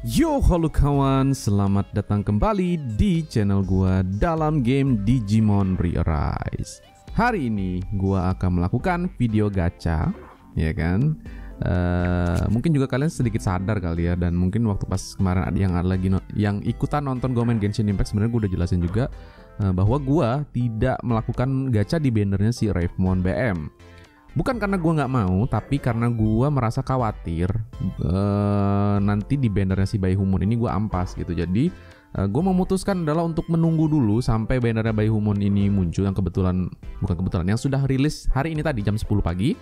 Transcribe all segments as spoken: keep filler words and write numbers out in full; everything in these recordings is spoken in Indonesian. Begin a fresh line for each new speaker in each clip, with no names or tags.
Yo, halo kawan, selamat datang kembali di channel gua dalam game Digimon Re-Arise. Hari ini gua akan melakukan video gacha, ya kan? Uh, mungkin juga kalian sedikit sadar kali ya, dan mungkin waktu pas kemarin ada yang ada lagi no yang ikutan nonton gua main Genshin Impact, sebenarnya gua udah jelasin juga uh, bahwa gua tidak melakukan gacha di bannernya si Ravemon B M. Bukan karena gue nggak mau, tapi karena gue merasa khawatir uh, nanti di bannernya si Baihumon ini gue ampas gitu. Jadi uh, gue memutuskan adalah untuk menunggu dulu sampai bannernya Baihumon ini muncul, yang kebetulan bukan kebetulan yang sudah rilis hari ini tadi jam sepuluh pagi.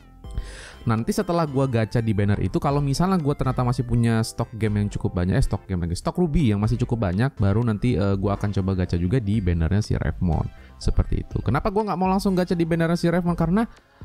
Nanti setelah gue gacha di banner itu, kalau misalnya gue ternyata masih punya stok game yang cukup banyak, eh stok game lagi, stok ruby yang masih cukup banyak, baru nanti uh, gue akan coba gacha juga di bannernya si Ravemon. Seperti itu. Kenapa gue nggak mau langsung gacha di bannernya si Ravemon? Karena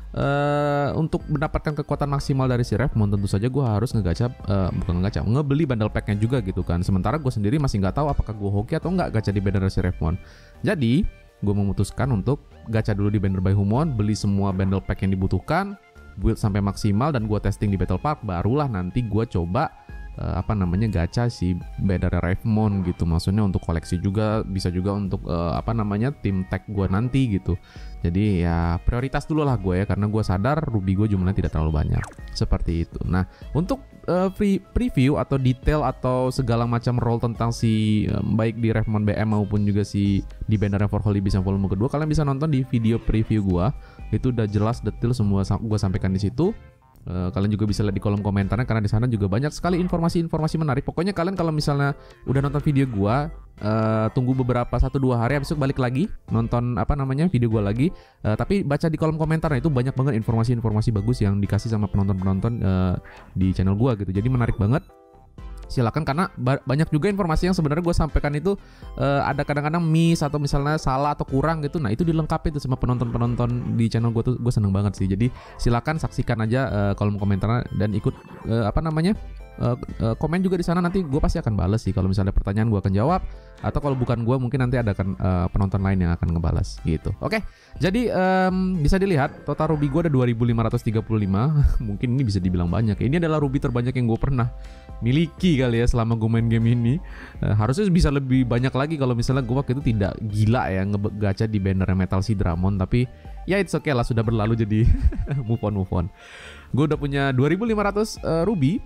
uh, untuk mendapatkan kekuatan maksimal dari si Ravemon, tentu saja gue harus ngegacha, uh, bukan ngegacha, ngebeli bundle packnya juga gitu kan. Sementara gue sendiri masih nggak tahu apakah gue hoki atau nggak gacha di bannernya si Ravemon. Jadi gue memutuskan untuk gacha dulu di banner Baihumon, beli semua bundle pack yang dibutuhkan, build sampai maksimal, dan gue testing di Battle Park, barulah nanti gue coba uh, apa namanya gacha si banner Ravemon gitu. Maksudnya untuk koleksi juga, bisa juga untuk uh, apa namanya tim tag gue nanti gitu. Jadi ya prioritas dulu lah gue ya, karena gue sadar ruby gue jumlahnya tidak terlalu banyak. Seperti itu. Nah, untuk uh, pre preview atau detail atau segala macam role tentang si um, baik di Ravemon B M maupun juga si di banner For Holy Beast yang volume kedua, kalian bisa nonton di video preview gue. Itu udah jelas detail semua gue sampaikan di situ. Uh, kalian juga bisa lihat di kolom komentarnya, karena di sana juga banyak sekali informasi-informasi menarik. Pokoknya kalian kalau misalnya udah nonton video gua, uh, tunggu beberapa satu dua hari, habis itu balik lagi nonton apa namanya video gua lagi. Uh, tapi baca di kolom komentarnya, itu banyak banget informasi-informasi bagus yang dikasih sama penonton-penonton uh, di channel gua gitu. Jadi menarik banget. Silakan, karena ba banyak juga informasi yang sebenarnya gue sampaikan itu uh, ada kadang-kadang miss atau misalnya salah atau kurang gitu. Nah, itu dilengkapi tuh sama penonton-penonton di channel gue tuh. Gue seneng banget sih. Jadi silakan saksikan aja uh, kolom komentarnya dan ikut uh, apa namanya uh, uh, komen juga di sana. Nanti gue pasti akan balas sih. Kalau misalnya ada pertanyaan gue akan jawab, atau kalau bukan gue mungkin nanti ada kan uh, penonton lain yang akan ngebalas gitu. Oke, jadi um, bisa dilihat total ruby gue ada dua ribu lima ratus tiga puluh lima. Mungkin ini bisa dibilang banyak. Ini adalah ruby terbanyak yang gue pernah miliki kali ya selama gue main game ini. Uh, harusnya bisa lebih banyak lagi kalau misalnya gue waktu itu tidak gila ya ngegacha di banner Metal Sea Dramon. Tapi ya it's okay lah, sudah berlalu, jadi move on move on. Gue udah punya dua ribu lima ratus uh, ruby.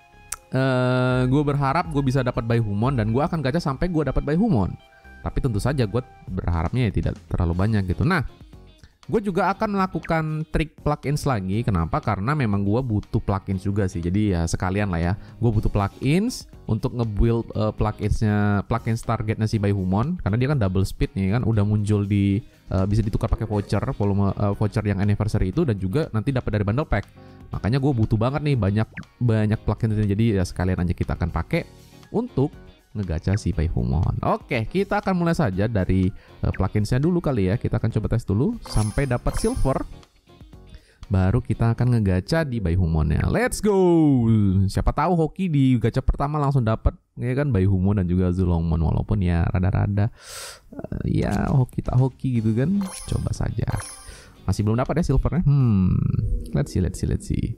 Uh, gue berharap gue bisa dapat Baihumon, dan gue akan gacha sampai gue dapat Baihumon. Tapi tentu saja gue berharapnya ya tidak terlalu banyak gitu. Nah, gue juga akan melakukan trik plugins lagi. Kenapa? Karena memang gue butuh plugins juga sih. Jadi ya sekalian lah ya, gue butuh plugins untuk nge-build uh, pluginsnya, plugins targetnya si Baihumon. Karena dia kan double speed nih kan, udah muncul di uh, bisa ditukar pakai voucher, volume uh, voucher yang anniversary itu, dan juga nanti dapat dari bundle pack. Makanya gue butuh banget nih banyak banyak plugin ini. Jadi ya sekalian aja kita akan pakai untuk ngegacha si Baihumon. Oke, kita akan mulai saja dari uh, pluginsnya dulu kali ya. Kita akan coba tes dulu sampai dapat silver, baru kita akan ngegacha di Baihumonnya. Let's go. Siapa tahu hoki di gacha pertama langsung dapat ya kan Baihumon dan juga Azulongmon, walaupun ya rada-rada uh, ya hoki tak hoki gitu kan. Coba saja. Masih belum dapat ya silvernya. Hmm, let's see, let's see, let's see.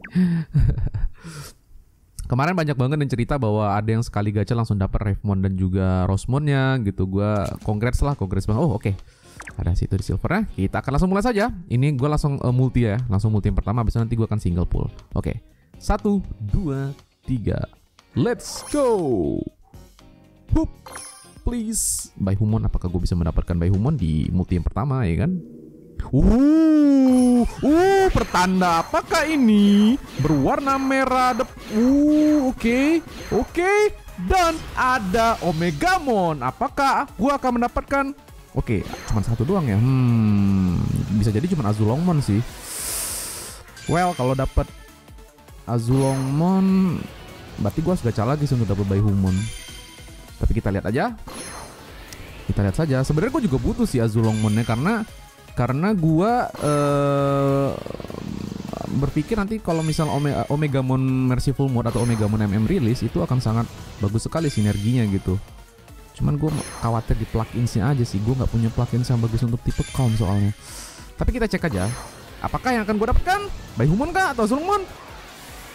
Kemarin banyak banget yang cerita bahwa ada yang sekali gacha langsung dapat Ravemon dan juga Rosemonnya gitu. Gua congrats lah, congrats banget. Oh oke, okay. Ada situ di silvernya. Kita akan langsung mulai saja. Ini gue langsung uh, multi ya, langsung multi yang pertama. Abis itu nanti gue akan single pull. Oke, okay. Satu, dua, tiga, let's go. Hup, please. Baihumon, apakah gue bisa mendapatkan Baihumon di multi yang pertama ya kan? Uh, uh, pertanda apakah ini? Berwarna merah. Uh, oke, okay, oke. Okay. Dan ada Omegamon. Apakah gua akan mendapatkan? Oke, okay, cuma satu doang ya. Hmm, bisa jadi cuma Azulongmon sih. Well, kalau dapat Azulongmon, berarti gua harus gacha lagi sih untuk dapat Baihumon. Tapi kita lihat aja. Kita lihat saja. Sebenarnya gua juga butuh sih Azulongmonnya, karena Karena gua uh, berpikir nanti kalau misal Ome Omegamon Merciful Mode atau Omegamon M M rilis, itu akan sangat bagus sekali sinerginya gitu. Cuman gue khawatir di pluginsnya aja sih. Gue nggak punya plugins yang bagus untuk tipe calm soalnya. Tapi kita cek aja, apakah yang akan gue dapatkan Baihumon kah atau Azulongmon?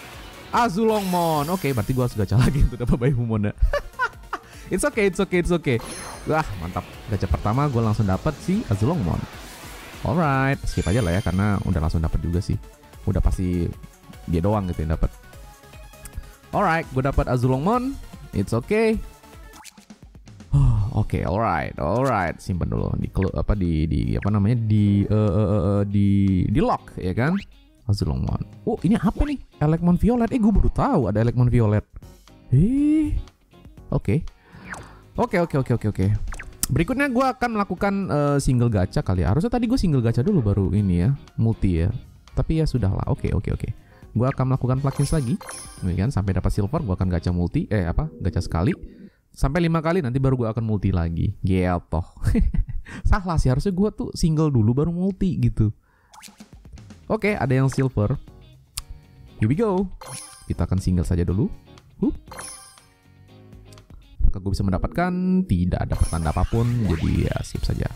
Azulongmon. Oke, berarti gue harus gacha lagi untuk dapat Baihumon ya. It's okay, it's okay, it's okay. Wah, mantap. Gacha pertama gue langsung dapat si Azulongmon. Alright, skip aja lah ya karena udah langsung dapat juga sih. Udah pasti dia doang gitu yang dapat. Alright, gue dapat Azulongmon. It's okay. Oke, okay, alright, alright. Simpan dulu di apa di di apa namanya di uh, uh, uh, di di lock ya kan? Azulongmon. Oh, ini apa nih? Elecmon Violet. Eh, gue baru tahu ada Elecmon Violet. Eh, oke. Okay. Oke, oke, oke, oke, oke. Berikutnya gue akan melakukan uh, single gacha kali ya. Harusnya tadi gue single gacha dulu baru ini ya, multi ya. Tapi ya sudahlah. Oke, oke, oke. Gue akan melakukan plugins lagi, ya kan? Sampai dapat silver, gue akan gacha multi. Eh apa? Gacha sekali. Sampai lima kali nanti baru gue akan multi lagi. Gitu. Salah sih, harusnya gue tuh single dulu baru multi gitu. Oke, ada yang silver. Here we go. Kita akan single saja dulu. Hup. Apakah gue bisa mendapatkan? Tidak ada pertanda apapun, jadi ya skip saja.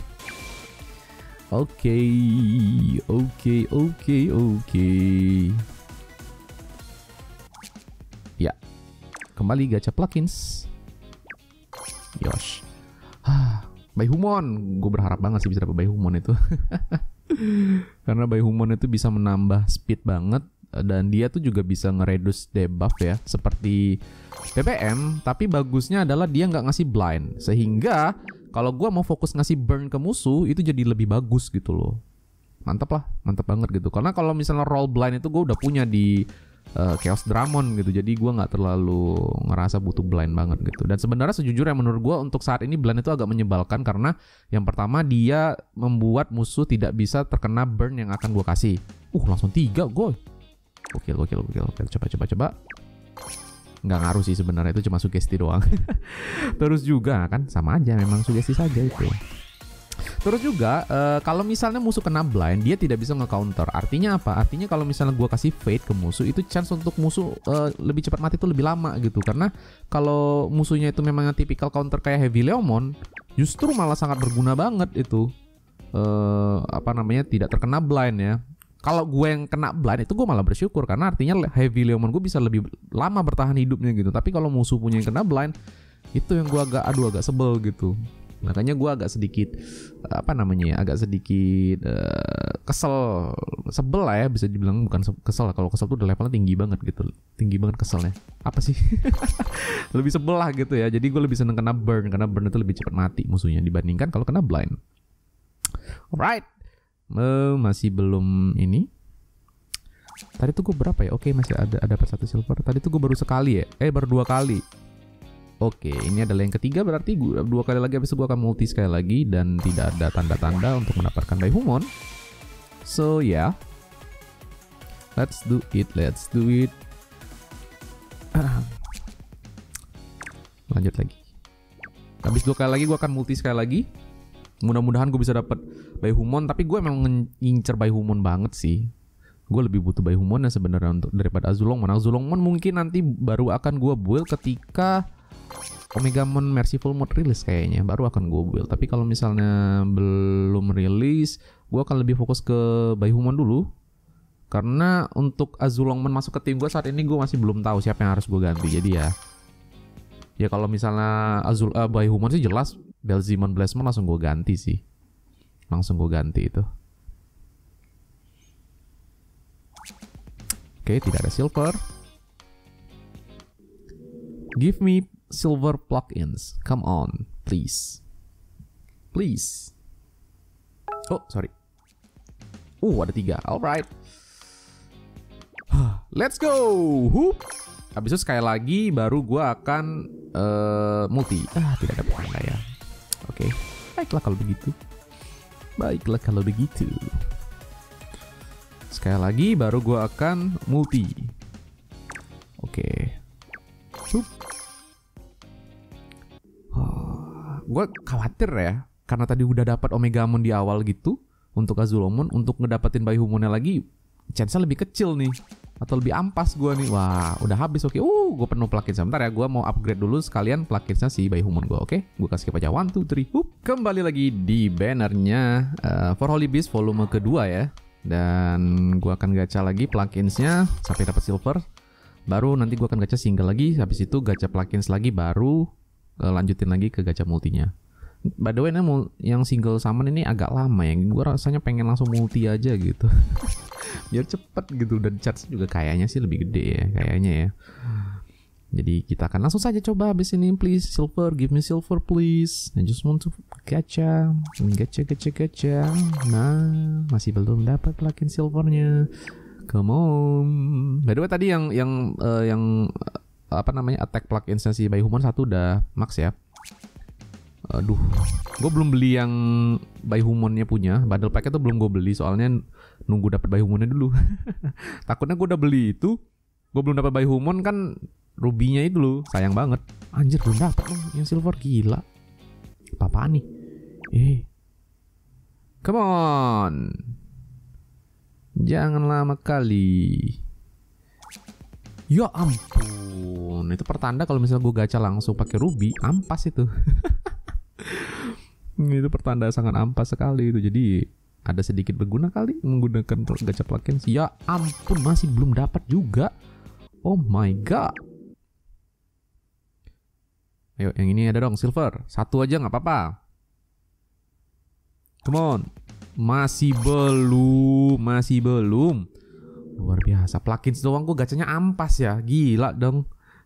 Oke, oke, oke, oke. Ya, kembali gacha plugins. Yosh. Ah, Baihumon. Gue berharap banget sih bisa dapat Baihumon itu. Karena Baihumon itu bisa menambah speed banget. Dan dia tuh juga bisa nge-reduce debuff ya, seperti P P M. Tapi bagusnya adalah dia nggak ngasih blind, sehingga kalau gue mau fokus ngasih burn ke musuh itu jadi lebih bagus gitu loh. Mantap lah, mantap banget gitu. Karena kalau misalnya roll blind itu gue udah punya di uh, Chaos Dramon gitu, jadi gue nggak terlalu ngerasa butuh blind banget gitu. Dan sebenarnya sejujurnya menurut gue untuk saat ini blind itu agak menyebalkan, karena yang pertama dia membuat musuh tidak bisa terkena burn yang akan gue kasih. Uh langsung tiga gue. Gokil, gokil, gokil, gokil. Coba, coba, coba. Nggak ngaruh sih sebenarnya, itu cuma sugesti doang. Terus juga kan sama aja, memang sugesti saja itu. Terus juga uh, kalau misalnya musuh kena blind, dia tidak bisa nge-counter. Artinya apa? Artinya kalau misalnya gua kasih fade ke musuh, itu chance untuk musuh uh, lebih cepat mati itu lebih lama gitu. Karena kalau musuhnya itu memang tipikal counter kayak Heavy Leomon, justru malah sangat berguna banget itu. Uh, apa namanya, tidak terkena blind ya. Kalau gue yang kena blind itu gue malah bersyukur, karena artinya Heavy Leomon gue bisa lebih lama bertahan hidupnya gitu. Tapi kalau musuh punya yang kena blind, itu yang gue agak aduh agak sebel gitu. Makanya gue agak sedikit apa namanya ya, agak sedikit uh, kesel, sebel lah ya bisa dibilang, bukan kesel. Kalau kesel tuh udah levelnya tinggi banget gitu, tinggi banget keselnya. Apa sih? Lebih sebel lah gitu ya. Jadi gue lebih seneng kena burn, karena burn itu lebih cepat mati musuhnya dibandingkan kalau kena blind. Alright. Uh, masih belum ini. Tadi tuh gue berapa ya? Oke, masih ada ada dapat satu silver. Tadi tuh gue baru sekali ya. Eh baru dua kali. Oke, ini adalah yang ketiga, berarti gue dua kali lagi habis itu gue akan multi sekali lagi dan tidak ada tanda-tanda untuk mendapatkan Baihumon. So ya, yeah. Let's do it, let's do it. Lanjut lagi. Habis dua kali lagi gue akan multi sekali lagi. Mudah-mudahan gue bisa dapat Baihumon, tapi gue memang ngincer Baihumon banget sih. Gue lebih butuh Baihumon ya sebenarnya untuk daripada Azulongmon. Azulongmon mungkin nanti baru akan gue build ketika Omegamon Merciful Mode rilis kayaknya, baru akan gue build. Tapi kalau misalnya belum rilis, gue akan lebih fokus ke Baihumon dulu. Karena untuk Azulongmon masuk ke tim gue saat ini gue masih belum tahu siapa yang harus gue ganti. Jadi ya, ya kalau misalnya Azul uh, Baihumon sih jelas. Belzimon Blastmon langsung gue ganti sih. Langsung gue ganti itu. Oke, tidak ada silver. Give me silver plugins. Come on, please. Please. Oh, sorry. Uh, ada tiga. Alright. Let's go. Hup. Habis itu sekali lagi baru gue akan uh, multi. Ah, tidak ada pertanda ya. Oke, okay. Baiklah kalau begitu. Baiklah kalau begitu. Sekali lagi baru gue akan multi. Oke. Okay. Oh, gue khawatir ya, karena tadi udah dapat Omegamon di awal gitu untuk Azulongmon, untuk ngedapetin Baihumonnya lagi chance-nya lebih kecil nih, atau lebih ampas gue nih. Wah, udah habis. Oke, uh, gue penuh plugin. Sebentar ya, gue mau upgrade dulu sekalian pluginsnya si Baihumon gue. Oke, gue kasih aja one, two, three. Hup. Kembali lagi di bannernya uh, For Holy Beast volume kedua ya. Dan gue akan gacha lagi pluginsnya sampai dapat silver. Baru nanti gue akan gacha single lagi. Habis itu gacha plugins lagi. Baru uh, lanjutin lagi ke gacha multinya. By the way, ini yang single summon ini agak lama ya. Gue rasanya pengen langsung multi aja gitu. Biar cepet gitu. Dan charge juga kayaknya sih lebih gede ya. Kayaknya ya. Jadi kita akan langsung saja coba habis ini. Please silver, give me silver please. I just want to gacha, gacha, gacha, gacha. Nah, masih belum dapat plugin silvernya. Come on. By the way tadi yang yang uh, yang uh, apa namanya attack plugin si Bayhumon satu udah max ya. Aduh, gue belum beli yang Bayhumonnya punya. Bundle pack itu belum gue beli soalnya nunggu dapat Bayhumonnya dulu. Takutnya gue udah beli itu, gue belum dapat Bayhumon kan. Rubinya itu loh, sayang banget. Anjir belum dapat loh yang silver, gila. Apa-apaan nih? Eh. Come on. Jangan lama kali. Ya ampun, itu pertanda kalau misalnya gue gacha langsung pakai ruby, ampas itu. Itu pertanda sangat ampas sekali itu. Jadi ada sedikit berguna kali menggunakan gacha plugin. Ya ampun, masih belum dapat juga. Oh my god. Ayo, yang ini ada dong, silver. Satu aja nggak apa-apa. Come on. Masih belum, masih belum. Luar biasa. Plugins doang gue gacanya ampas ya. Gila dong.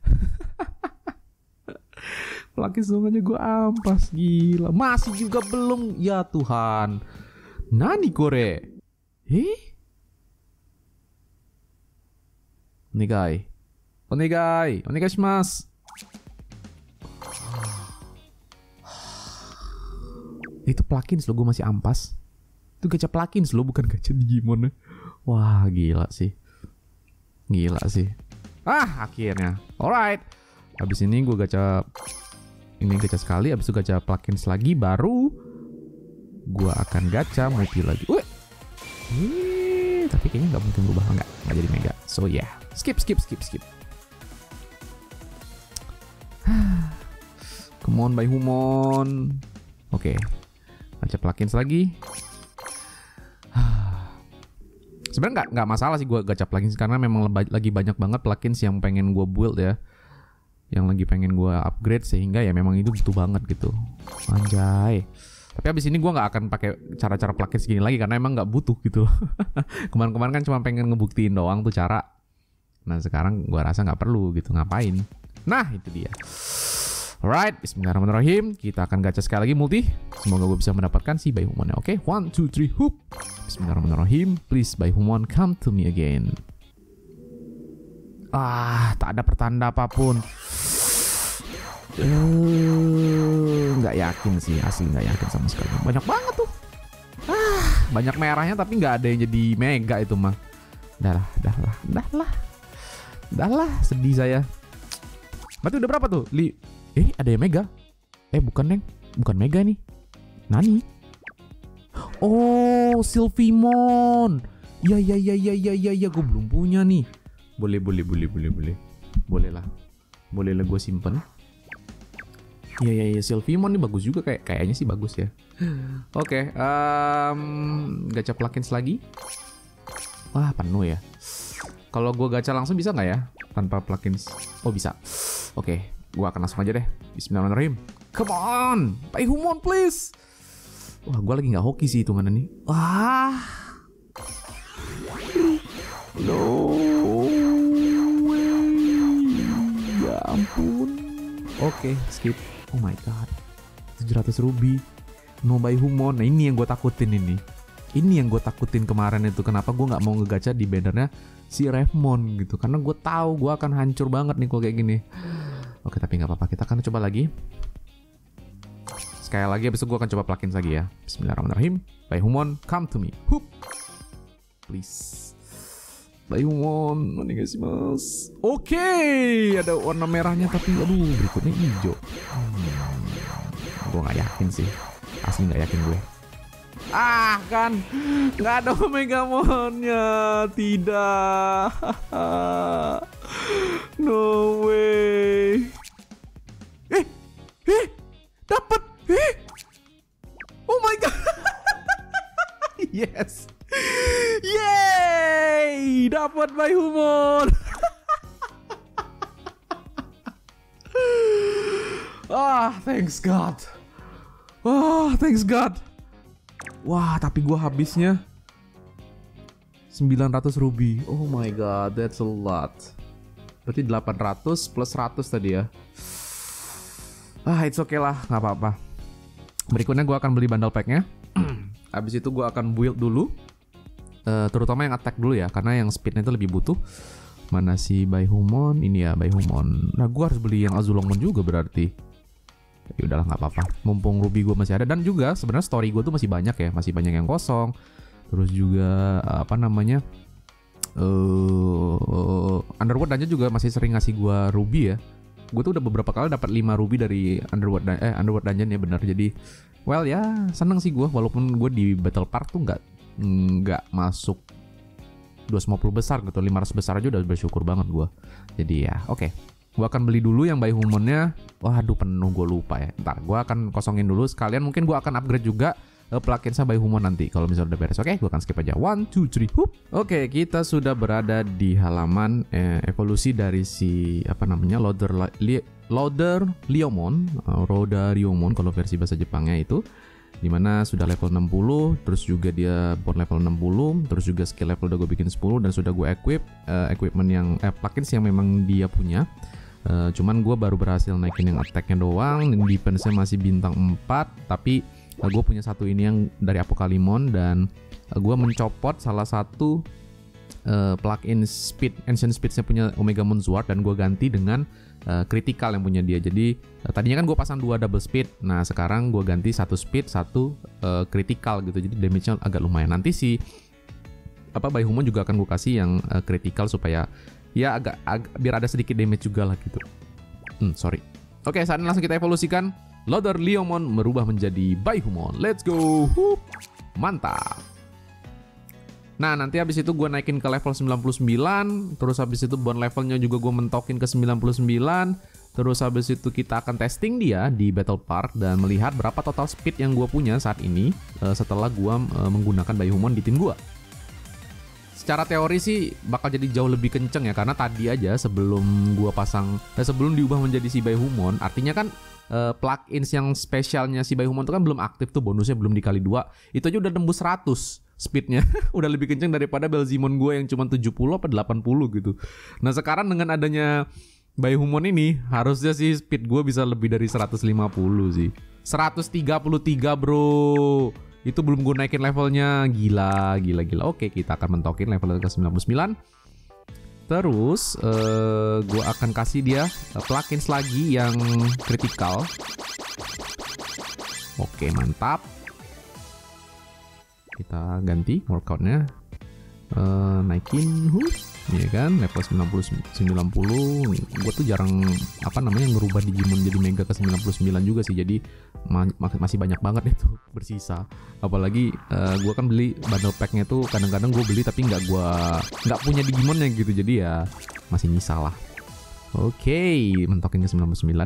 Plugins doang aja gue ampas. Gila. Masih juga belum. Ya Tuhan. Nani kore? Eh? Onegai. Onegai. Onegai shimasu. Itu plugins lo, gue masih ampas. Itu gacha plugins lo, bukan gacha Digimon. Wah gila sih. Gila sih. Ah akhirnya. Alright. Habis ini gue gacha. Ini gacha sekali. Habis itu gacha plugins lagi. Baru gue akan gacha multi lagi. Wih. Wih. Tapi kayaknya gak mungkin berubah. Enggak. Gak jadi mega. So yeah. Skip skip skip skip. Come on Bayhumon. Oke. Okay. Gacha plugins lagi. Sebenarnya nggak nggak masalah sih gue gacha plugins karena memang lagi banyak banget plugins yang pengen gue build ya, yang lagi pengen gue upgrade sehingga ya memang itu butuh banget gitu. Anjay. Tapi abis ini gue nggak akan pakai cara-cara plugins gini lagi karena emang nggak butuh gitu. Kemarin-kemarin kan cuma pengen ngebuktiin doang tuh cara. Nah sekarang gue rasa nggak perlu gitu, ngapain? Nah itu dia. Alright, bismillahirrahmanirrahim. Kita akan gacha sekali lagi multi. Semoga gue bisa mendapatkan si Bayhumonnya. Oke, okay? one, two, three, hoop. Bismillahirrahmanirrahim. Please Bayhumon come to me again. Ah, tak ada pertanda apapun. Uh, nggak yakin sih, asli nggak yakin sama sekali. Banyak banget tuh. Ah, banyak merahnya tapi nggak ada yang jadi mega itu mah. Dah lah, dah lah, dah lah. Dah lah, sedih saya. Berarti udah berapa tuh? Li Eh ada yang mega. Eh bukan Neng. Bukan mega nih. Nani? Oh Sylphimon. Ya ya ya ya ya ya ya. Gue belum punya nih. Boleh boleh boleh boleh boleh. Boleh lah. Boleh lah gue simpen. Ya ya ya Sylphimon nih bagus juga. Kayak Kayaknya sih bagus ya. Oke okay, um, gacha plugins lagi. Wah penuh ya. Kalau gue gacha langsung bisa nggak ya? Tanpa plugins. Oh bisa. Oke okay. Gua akan langsung aja deh. Bismillahirrahmanirrahim. Come on, Bayhumon please. Wah, gua lagi nggak hoki sih hitungannya nih. Wah. No way. Ya ampun. Oke, okay, skip. Oh my god. tujuh ratus ruby. No Bayhumon. Nah, ini yang gue takutin ini. Ini yang gue takutin kemarin itu. Kenapa gue nggak mau ngegacha di bannernya si Revmon gitu. Karena gue tahu gue akan hancur banget nih kalau kayak gini. Oke tapi nggak apa-apa, kita akan coba lagi. Sekali lagi abis itu gue akan coba plugins lagi ya. Bismillahirrahmanirrahim. Bayhumon come to me. Hup. Please. Bayhumon, onegaishimasu. Oke, okay. Ada warna merahnya tapi aduh berikutnya hijau. Hmm. Gue nggak yakin sih. Asli nggak yakin gue. Ah kan, nggak ada Omegamonnya. Tidak. No way. Eh, eh, dapat. Eh, oh my god. Yes. Yay, dapat Bayhumon. Ah, thanks God. Wah, thanks God. Wah, tapi gua habisnya sembilan ratus ruby. Oh my God, that's a lot. Berarti delapan ratus plus seratus tadi ya. Ah, it's okay lah, nggak apa-apa. Berikutnya gua akan beli bundle packnya. Habis itu gua akan build dulu. Uh, terutama yang attack dulu ya, karena yang speednya itu lebih butuh. Mana si Baihumon? Ini ya Baihumon. Nah, gua harus beli yang Azulongmon juga berarti. Ya udahlah, nggak apa-apa. Mumpung ruby gua masih ada, dan juga sebenarnya story gua tuh masih banyak ya, masih banyak yang kosong. Terus juga apa namanya? Uh, Underworld Dungeon juga masih sering ngasih gua ruby ya. Gue tuh udah beberapa kali dapat lima ruby dari Underworld eh Underworld Dungeon ya, benar. Jadi well ya seneng sih gue, walaupun gue di Battle Park tuh nggak nggak masuk dua ratus lima puluh besar gitu, lima ratus besar aja udah bersyukur banget gue. Jadi ya oke, okay. Gue akan beli dulu yang Baihumonnya. Waduh, penuh, gue lupa ya. Ntar gue akan kosongin dulu sekalian, mungkin gue akan upgrade juga uh, plugin sama Baihumon nanti kalau misalnya udah beres. Oke, okay, gue akan skip aja. One, two, three, hoop. Oke, okay, kita sudah berada di halaman eh, evolusi dari si apa namanya loader li, loader Liomon, uh, Roda Liomon kalau versi bahasa Jepangnya itu. Dimana sudah level enam puluh, terus juga dia bond level enam puluh, terus juga skill level udah gue bikin sepuluh, dan sudah gue equip uh, equipment yang eh, plugins yang memang dia punya. Uh, cuman gue baru berhasil naikin yang attack-nya doang, dan defense-nya masih bintang empat, tapi uh, gue punya satu ini yang dari Apokalimon, dan uh, gue mencopot salah satu uh, plugin speed, ancient speed-nya punya Omega Moon Sword, dan gue ganti dengan Uh, critical yang punya dia. Jadi uh, tadinya kan gue pasang dua double speed. Nah sekarang gue ganti satu speed, satu uh, critical gitu. Jadi damage-nya agak lumayan. Nanti si apa Baihumon juga akan gue kasih yang uh, critical supaya ya agak, agak biar ada sedikit damage juga lah gitu. Hmm, sorry. Oke, okay, saat ini langsung kita evolusikan. Loader Liomon merubah menjadi Baihumon. Let's go. Hup. Mantap. Nah, nanti habis itu gue naikin ke level sembilan puluh sembilan, terus habis itu bond levelnya juga gue mentokin ke sembilan puluh sembilan, terus habis itu kita akan testing dia di Battle Park dan melihat berapa total speed yang gue punya saat ini uh, setelah gue uh, menggunakan Baihumon di tim gue. Secara teori sih bakal jadi jauh lebih kenceng ya, karena tadi aja sebelum gue pasang, eh, sebelum diubah menjadi si Baihumon, artinya kan uh, plugins yang spesialnya si Baihumon itu kan belum aktif tuh, bonusnya belum dikali dua, itu aja udah tembus seratus. Speednya udah lebih kenceng daripada Belzimon gue yang cuma tujuh puluh apa delapan puluh gitu. Nah sekarang dengan adanya Baihumon ini harusnya sih speed gue bisa lebih dari seratus lima puluh sih. seratus tiga puluh tiga bro. Itu belum gue naikin levelnya. Gila, gila, gila. Oke, kita akan mentokin level ke sembilan puluh sembilan. Terus uh, gue akan kasih dia uh, plugins lagi yang critical. Oke, mantap. Kita ganti workoutnya, uh, naikin, huh, ya kan, level sembilan puluh sembilan puluh. Gue tuh jarang apa namanya ngerubah Digimon jadi Mega ke sembilan puluh sembilan juga sih, jadi ma masih banyak banget itu bersisa. Apalagi uh, gue kan beli bundle packnya tuh kadang-kadang gue beli tapi nggak gue nggak punya Digimonnya gitu, jadi ya masih nyisa lah. Oke, okay, mentokin ke sembilan puluh sembilan.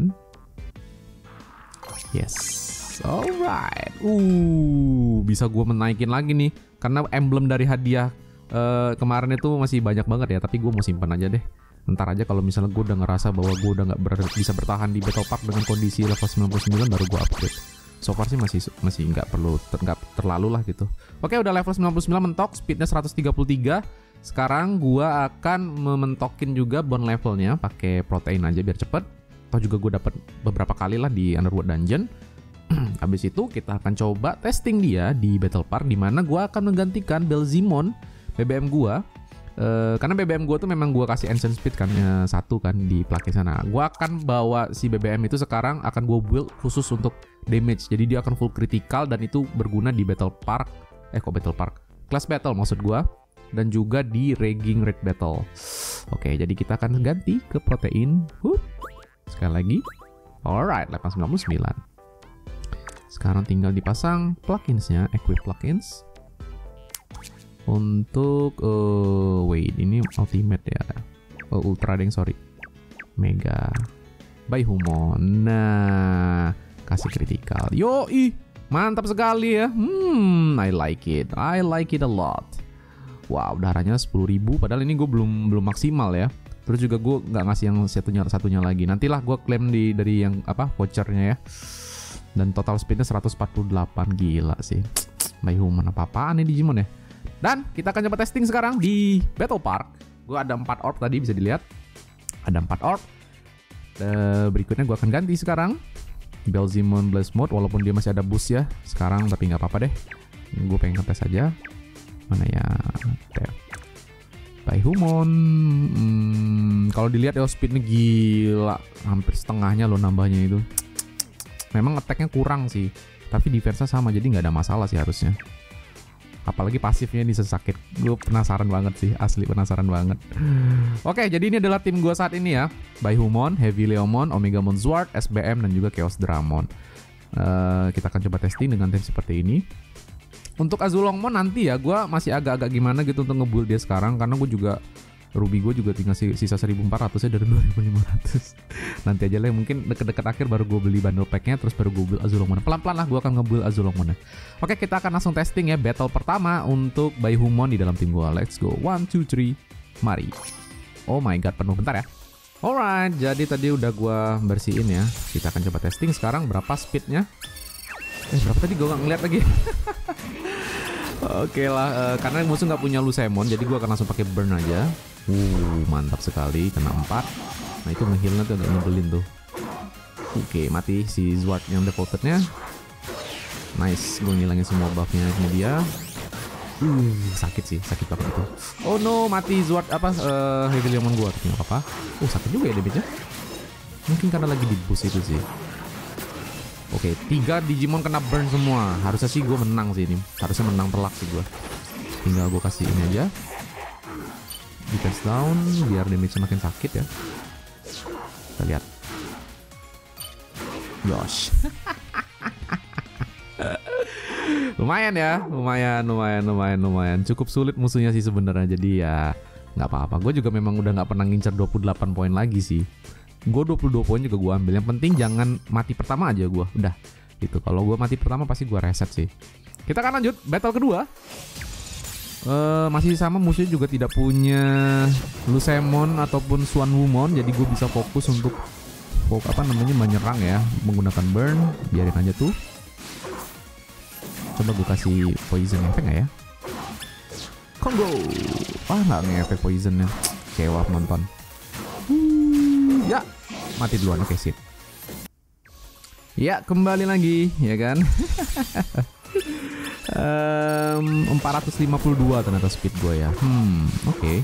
Yes. Alright, uh, bisa gue menaikin lagi nih, karena emblem dari hadiah uh, kemarin itu masih banyak banget ya. Tapi gue mau simpan aja deh. Ntar aja kalau misalnya gue udah ngerasa bahwa gue udah nggak ber bisa bertahan di Battle Park dengan kondisi level sembilan puluh sembilan, baru gue upgrade. So far sih masih masih nggak perlu ter, gak terlalu lah gitu. Oke, udah level sembilan puluh sembilan mentok, speednya seratus tiga puluh tiga. Sekarang gue akan mementokin juga bond levelnya pakai protein aja biar cepet. Atau juga gue dapat beberapa kali lah di Underworld Dungeon. Habis itu kita akan coba testing dia di Battle Park, dimana gue akan menggantikan Belzimon B B M gue, uh, karena B B M gue tuh memang gue kasih ancient speed kan ya, satu kan di plugin sana. Gue akan bawa si B B M itu sekarang akan gue build khusus untuk damage, jadi dia akan full critical dan itu berguna di Battle Park, eh kok Battle Park, Class Battle maksud gue, dan juga di Raging Raid Battle. Oke, jadi kita akan ganti ke protein. Hup. Sekali lagi. Alright, level sembilan puluh sembilan. Sekarang tinggal dipasang pluginsnya, equip plugins. Untuk uh, wait, ini ultimate ya, uh, ultra deng, sorry, Mega Baihumon. Nah, kasih critical. Yoi, mantap sekali ya. Hmm, I like it, I like it a lot. Wow, darahnya sepuluh ribu. Padahal ini gue belum belum maksimal ya. Terus juga gue nggak ngasih yang satunya satunya lagi. Nantilah gue klaim di dari yang apa vouchernya ya. Dan total speednya seratus empat puluh delapan, gila sih. By Human apa-apaan nih Digimon ya. Dan kita akan coba testing sekarang di Battle Park. Gue ada empat orb tadi, bisa dilihat. Ada empat orb. Uh, berikutnya gue akan ganti sekarang Belzimon Blast Mode, walaupun dia masih ada boost ya sekarang, tapi nggak apa-apa deh. Gue pengen ngetes aja. Mana ya? By Humon. Hmm, kalau dilihat ya speednya gila, hampir setengahnya loh nambahnya itu. Memang attack-nya kurang sih, tapi defense-nya sama, jadi nggak ada masalah sih harusnya. Apalagi pasifnya ini sesakit. Gue penasaran banget sih, asli penasaran banget. Oke, jadi ini adalah tim gue saat ini ya. By Humon, Heavy Leomon, Omegamon Sword, S B M, dan juga Chaos Dramon. Uh, kita akan coba testing dengan tim seperti ini. Untuk Azulongmon nanti ya, gue masih agak-agak gimana gitu untuk nge-build dia sekarang. Karena gue juga, Ruby gue juga tinggal sisa seribu empat ratus ya dari dua ribu lima ratus. Nanti aja lah, mungkin deket-deket akhir baru gue beli bundle packnya, terus baru gue build Azulongmon. Pelan-pelan lah gue akan nge-build Azulongmon. Oke, kita akan langsung testing ya battle pertama untuk By Humon di dalam tim gue. Let's go, one, two, three, mari. Oh my god, penuh, bentar ya. Alright, jadi tadi udah gue bersihin ya. Kita akan coba testing sekarang berapa speednya. Eh berapa tadi, gue gak ngeliat lagi. Oke lah, uh, karena musuh nggak punya Lucemon, jadi gue akan langsung pakai burn aja. Uh, mantap sekali, kena empat. Nah itu nge-healnya tuh agak nyebelin tuh. Oke, mati si Zwart yang defaultednya. Nice, gue ngilangin semua buffnya. Ini dia. Uh, sakit sih, sakit banget itu. Oh no, mati Zwart apa uh, Heavy Leomon gue, tapi nggak apa-apa. Oh sakit juga ya damage-nya. Mungkin karena lagi di boost itu sih. Oke, tiga Digimon kena burn semua. Harusnya sih gue menang sih ini. Harusnya menang telak sih gue. Tinggal gue kasih ini aja. Defense down, biar damage semakin sakit ya. Kita lihat. Yosh. Lumayan ya, lumayan, lumayan, lumayan, lumayan. Cukup sulit musuhnya sih sebenarnya. Jadi ya nggak apa-apa. Gue juga memang udah nggak pernah ngincer dua puluh delapan poin lagi sih. Gue dua puluh dua poin juga gue ambil. Yang penting jangan mati pertama aja gue. Udah gitu. Kalau gue mati pertama pasti gue reset sih. Kita akan lanjut battle kedua. uh, Masih sama, musuhnya juga tidak punya Lucemon ataupun Swanwumon. Jadi gue bisa fokus untuk fokus apa namanya menyerang ya, menggunakan burn. Biarin aja tuh. Coba gue kasih poison efek gak ya? Combo. Ah nggak ngefek poisonnya. Kecewa nonton. Ya, mati duluan. Oke, sip. Ya, kembali lagi, ya kan? um, empat ratus lima puluh dua ternyata speed gue ya. Hmm, oke. Okay.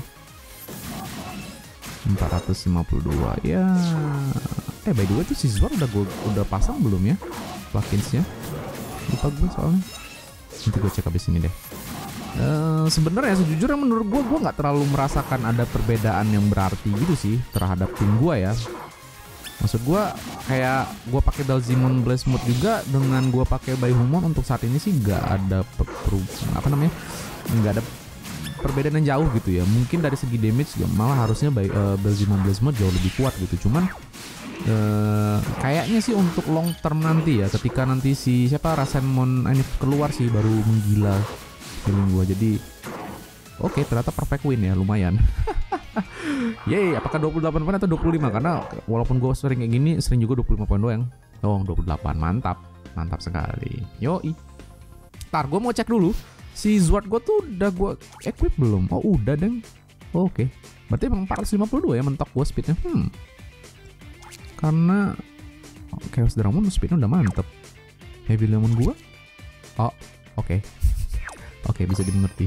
empat ratus lima puluh dua. Ya. Eh, by the way tuh si Zwart udah gue udah pasang belum ya? Plakinsnya. Lupa gue soalnya. Nanti gue cek habis ini deh. Uh, sebenarnya sejujurnya menurut gue gue nggak terlalu merasakan ada perbedaan yang berarti gitu sih terhadap tim gue ya. Maksud gue kayak gue pakai Belzimon Blast Mode juga dengan gue pakai By Humon untuk saat ini sih nggak ada apa namanya nggak ada perbedaan yang jauh gitu ya. Mungkin dari segi damage malah harusnya by, uh, Belzimon Blast Mode jauh lebih kuat gitu. Cuman uh, kayaknya sih untuk long term nanti ya, ketika nanti si siapa Rasenmon ini keluar sih baru menggila feeling gue. Jadi oke, okay, ternyata perfect win ya, lumayan. Yeay, apakah dua puluh delapan poin atau dua puluh lima? Karena walaupun gue sering kayak gini, sering juga dua puluh lima poin doang. Oh, dua puluh delapan, mantap. Mantap sekali. Yoi. Ntar gue mau cek dulu si Zwart gue tuh udah gue equip belum? Oh udah deng. Oh, oke, okay. Berarti emang empat ratus lima puluh dua ya mentok gue speednya. Hmm. Karena Chaos Dramon speednya udah mantep. Heavy Leomon gue. Oh, oke. Okay. Oke, okay, bisa dimengerti.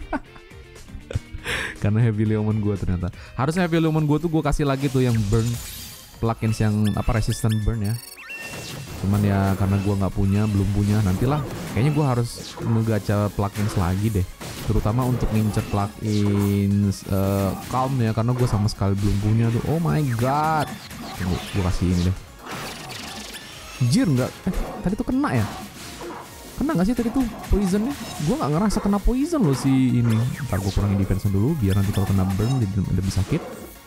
Karena Heavy Leomon gue ternyata. Harusnya Heavy Leomon gue tuh gue kasih lagi tuh yang burn plugins yang apa resistant burn ya. Cuman ya karena gue nggak punya, belum punya. Nantilah. Kayaknya gue harus ngegacha plugins lagi deh. Terutama untuk ngincer plugins uh, Calm ya, karena gue sama sekali belum punya tuh. Oh my god. Tunggu, gue kasih ini deh. Jir nggak? Eh, tadi tuh kena ya? Kena gak sih tadi tuh poisonnya? Gue gak ngerasa kena poison loh si ini. Ntar gue kurangin defense dulu biar nanti kalau kena burn jadi lebih sakit.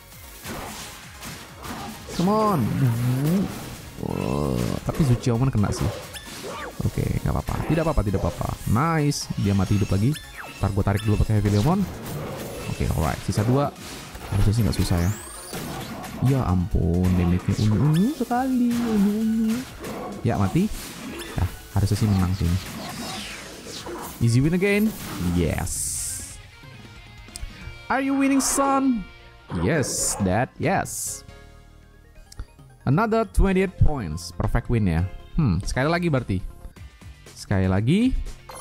Come on. Oh, tapi Zuchiomon kena sih. Oke, okay, gak apa-apa. Tidak apa-apa, tidak apa-apa. Nice. Dia mati hidup lagi. Ntar gue tarik dulu pakai Heavy Leomon. Oke, okay, alright. Sisa dua. Harusnya sih gak susah ya. Ya ampun, damage-nya unyu-unyu sekali, unyu-unyu. Ya mati. Nah, harusnya sih menang sini. Easy win again. Yes. Are you winning, son? Yes, dad. Yes. Another twenty-eight points. Perfect win ya. Hmm, sekali lagi berarti. Sekali lagi.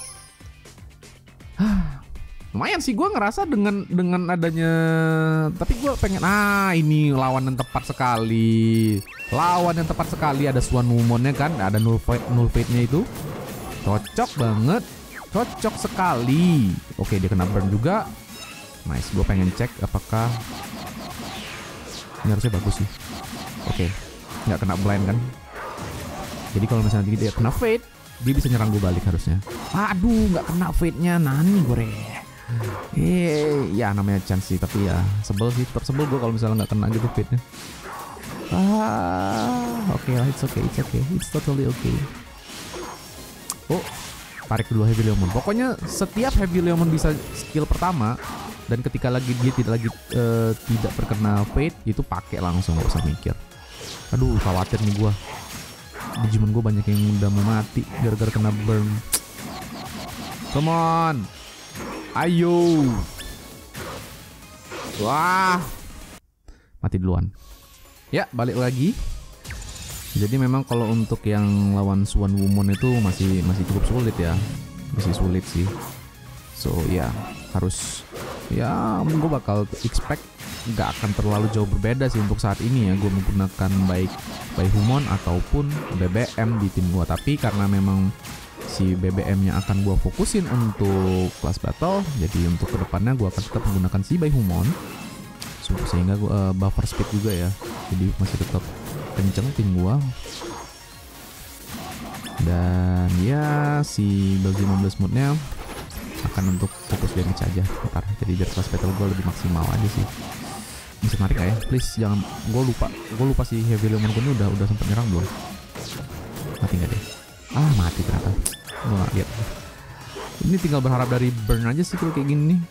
Lumayan sih, gue ngerasa dengan dengan adanya, tapi gue pengen, ah ini lawan yang tepat sekali, lawan yang tepat sekali, ada Swan Woman-nya kan, ada null fate, null fate-nya itu, cocok banget, cocok sekali. Oke, dia kena burn juga, nice. Gue pengen cek apakah ini harusnya bagus sih. Oke, nggak kena blind kan, jadi kalau misalnya dia kena fate, dia bisa nyerang gue balik harusnya. Aduh, nggak kena fate-nya, nani gue. Eh, ya namanya chance sih, tapi ya sebel sih, tersebel gue kalau misalnya nggak kena gitu fate-nya. Ah, oke okay, it's okay, it's okay, it's totally okay. Oh, tarik dulu Heavy Leomon. Pokoknya setiap Heavy Leomon bisa skill pertama, dan ketika lagi dia tidak lagi uh, tidak terkena fate, itu pakai langsung, nggak usah mikir. Aduh, khawatir nih gue. Digimon gue banyak yang udah mau mati gara-gara kena burn. Come on. Ayo. Wah. Mati duluan. Ya, balik lagi. Jadi memang kalau untuk yang lawan Swan Woman itu masih masih cukup sulit ya. Masih sulit sih. So ya, harus ya gue bakal expect nggak akan terlalu jauh berbeda sih untuk saat ini ya. Gue menggunakan baik Baihumon ataupun B B M di tim gue. Tapi karena memang si B B M-nya akan gue fokusin untuk kelas battle, jadi untuk kedepannya gue akan tetap menggunakan si Baihumon, so, sehingga gue uh, buffer speed juga ya, jadi masih tetap kenceng tim gue. Dan ya si Belgium Blast Mode-nya akan untuk fokus damage aja ntar, jadi biar kelas battle gue lebih maksimal aja sih. Bisa narik gak ya? Please jangan, gue lupa, gue lupa si Heavy Leomon gue ini udah udah sempet nyerang belum? Mati gak deh? Ah, mati ternyata. Gue gak liat. Ini tinggal berharap dari burn aja sih kalau kayak gini nih.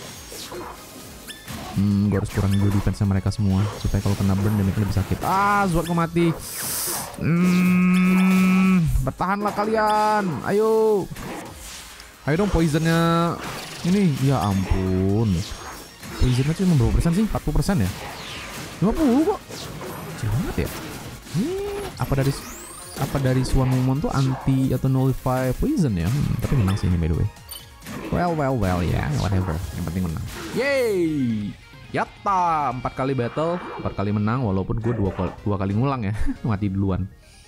Hmm, gue harus kurangin dulu defense mereka semua supaya kalau kena burn damage lebih sakit. Ah, Zwart gue mati. Hmm, bertahanlah kalian. Ayo. Ayo dong poisonnya. Ini, ya ampun. Poisonnya cuma berapa persen sih? empat puluh persen ya? lima puluh kok. Kecil banget ya. Ini apa dari apa dari Swan Woman tuh anti atau nullify poison ya? Hmm, tapi menang sih ini by the way. Well well well ya, yeah, whatever. Yang penting menang. Yeay! Yatta, empat kali battle, empat kali menang walaupun gue dua, dua kali ngulang ya. Mati duluan.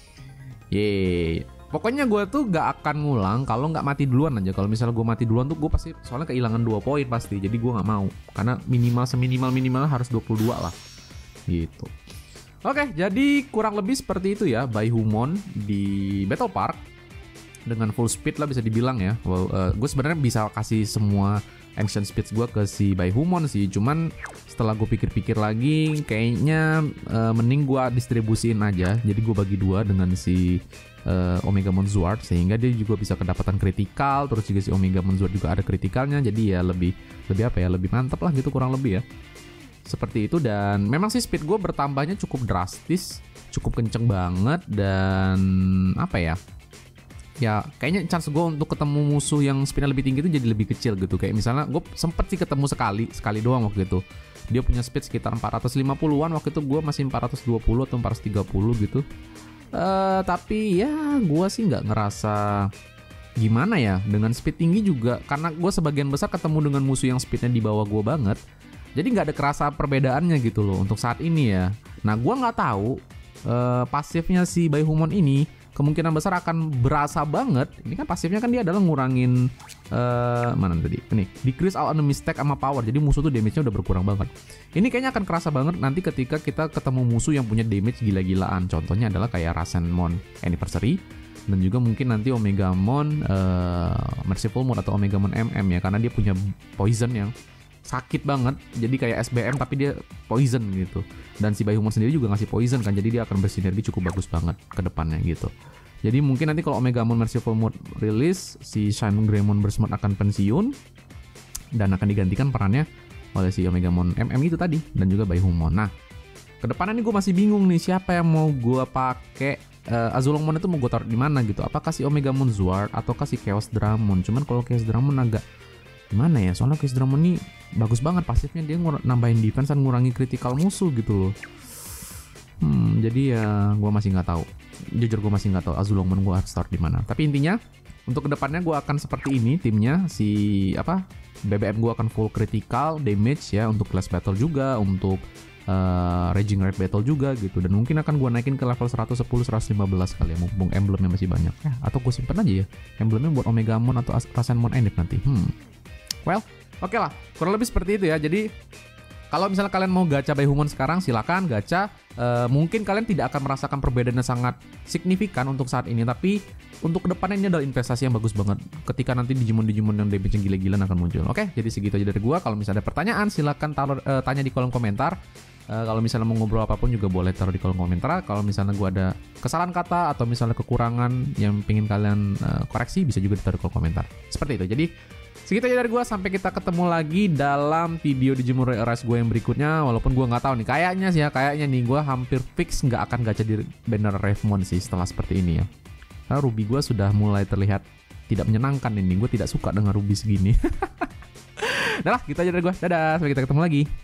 Yeay. Pokoknya gue tuh gak akan ngulang kalau nggak mati duluan aja. Kalau misalnya gue mati duluan tuh gue pasti soalnya kehilangan dua poin pasti. Jadi gue nggak mau. Karena minimal seminimal minimal harus dua puluh dua lah. Gitu. Oke, jadi kurang lebih seperti itu ya Baihumon di Battle Park dengan full speed lah bisa dibilang ya. Well, uh, gue sebenarnya bisa kasih semua action speed gue ke si Baihumon sih, cuman setelah gue pikir-pikir lagi, kayaknya uh, mending gue distribusiin aja. Jadi gue bagi dua dengan si uh, Omegamon Zwart sehingga dia juga bisa kedapatan kritikal, terus juga si Omegamon Zwart juga ada kritikalnya. Jadi ya lebih lebih apa ya, lebih mantap lah gitu kurang lebih ya. Seperti itu, dan memang sih speed gue bertambahnya cukup drastis, cukup kenceng banget, dan apa ya, ya kayaknya chance gue untuk ketemu musuh yang speednya lebih tinggi itu jadi lebih kecil gitu. Kayak misalnya gue sempet sih ketemu sekali, sekali doang waktu itu. Dia punya speed sekitar empat ratus lima puluhan, waktu itu gue masih empat ratus dua puluh atau empat ratus tiga puluh gitu. Uh, tapi ya gue sih nggak ngerasa gimana ya dengan speed tinggi juga, karena gue sebagian besar ketemu dengan musuh yang speednya di bawah gue banget. Jadi nggak ada kerasa perbedaannya gitu loh untuk saat ini ya. Nah, gue nggak tahu uh, pasifnya si Baihumon ini kemungkinan besar akan berasa banget. Ini kan pasifnya kan dia adalah ngurangin uh, mana tadi? Ini decrease all enemy stack sama power. Jadi musuh tuh damage-nya udah berkurang banget. Ini kayaknya akan kerasa banget nanti ketika kita ketemu musuh yang punya damage gila-gilaan. Contohnya adalah kayak Rasenmon Anniversary, dan juga mungkin nanti Omegamon uh, Merciful Mode atau Omegamon M M ya, karena dia punya poison yang sakit banget, jadi kayak S B M tapi dia poison gitu. Dan si Baihumon sendiri juga ngasih poison kan, jadi dia akan bersinergi cukup bagus banget ke depannya gitu. Jadi mungkin nanti kalau Omegamon Merciful Mode rilis, si Shine Greymon Burst Mode akan pensiun dan akan digantikan perannya oleh si Omegamon M M itu tadi, dan juga Baihumon. Nah, Kedepannya nih gue masih bingung nih siapa yang mau gue pakai. Uh, Azulongmon itu mau gue taruh di mana gitu? Apakah si Omega Moon Zwart atau kasih Chaos Dramon? Cuman kalau Chaos Dramon agak gimana ya? Soalnya Chaos Dramon ini bagus banget pasifnya, dia ngur- nambahin defense dan ngurangi critical musuh gitu loh. Hmm, jadi ya gue masih nggak tahu. Jujur gue masih nggak tahu Azulongmon gue harus taruh di mana. Tapi intinya untuk kedepannya gue akan seperti ini timnya, si apa B B M gue akan full critical damage ya untuk class battle juga, untuk Uh, Raging Red Battle juga gitu, dan mungkin akan gue naikin ke level seratus sepuluh seratus lima belas kali ya, mumpung emblemnya masih banyak ya, atau gue simpen aja ya emblemnya buat Omega Moon atau Rasenmon Enip nanti. Hmm. Well, oke okay lah, kurang lebih seperti itu ya. Jadi kalau misalnya kalian mau gacha Baihumon sekarang, silakan gacha. Uh, mungkin kalian tidak akan merasakan perbedaannya sangat signifikan untuk saat ini, tapi untuk kedepannya ini adalah investasi yang bagus banget. Ketika nanti Digimon-Digimon yang damage-nya gila-gilaan akan muncul. Oke, okay, jadi segitu aja dari gua. Kalau misalnya ada pertanyaan, silakan taruh, uh, tanya di kolom komentar. Uh, kalau misalnya mau ngobrol apapun juga boleh taruh di kolom komentar. Kalau misalnya gua ada kesalahan kata atau misalnya kekurangan yang pengen kalian uh, koreksi, bisa juga ditaruh di kolom komentar. Seperti itu. Jadi segitu aja dari gue, sampai kita ketemu lagi dalam video Digimon Re-Arise gue yang berikutnya. Walaupun gue nggak tahu nih, kayaknya sih ya, kayaknya nih gue hampir fix nggak akan gacha di banner Revemon sih setelah seperti ini ya. Karena Ruby gue sudah mulai terlihat tidak menyenangkan ini. Gue tidak suka dengan Ruby segini. Udah lah, gitu aja dari gue. Dadah, sampai kita ketemu lagi.